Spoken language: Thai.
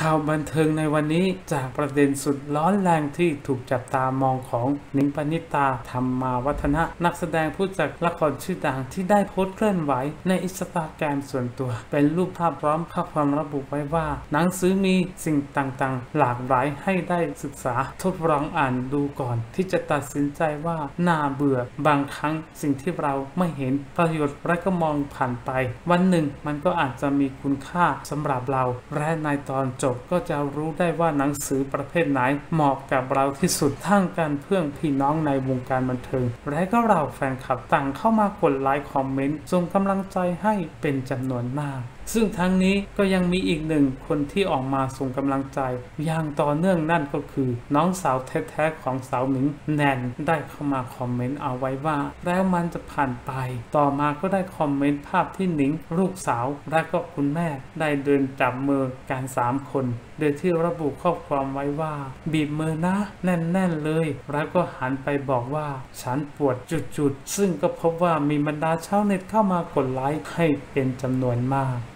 ข่าวบันเทิงในวันนี้จากประเด็นสุดร้อนแรงที่ถูกจับตามองของหนิงปณิตาธรรมาวัฒนะนักแสดงผู้จัดละครชื่อดังที่ได้โพสต์เคลื่อนไหวในอินสตาแกรมส่วนตัวเป็นรูปภาพพร้อมข้อความระบุไว้ว่าหนังสือมีสิ่งต่างๆหลากหลายให้ได้ศึกษาทดลองอ่านดูก่อนที่จะตัดสินใจว่าน่าเบื่อบางครั้งสิ่งที่เราไม่เห็นประโยชน์และก็มองผ่านไปวันหนึ่งมันก็อาจจะมีคุณค่าสำหรับเราและในตอนจบก็จะรู้ได้ว่าหนังสือประเภทไหนเหมาะกับเราที่สุดทั้งการเพื่อนพี่น้องในวงการบันเทิงและก็เราแฟนคลับต่างเข้ามากดไลค์คอมเมนต์ส่งกำลังใจให้เป็นจำนวนมากซึ่งทั้งนี้ก็ยังมีอีกหนึ่งคนที่ออกมาส่งกำลังใจอย่างต่อเนื่องนั่นก็คือน้องสาวแท้ๆของสาวหนิงแนนได้เข้ามาคอมเมนต์เอาไว้ว่าแล้วมันจะผ่านไปต่อมาก็ได้คอมเมนต์ภาพที่หนิงลูกสาวและก็คุณแม่ได้เดินจับมือกัน3 คนโดยที่ระบุข้อความไว้ว่าบีบมือนะแน่นๆเลยแล้วก็หันไปบอกว่าฉันปวดจุดๆซึ่งก็พบว่ามีบรรดาชาวเน็ตเข้ามากดไลค์ให้เป็นจำนวนมาก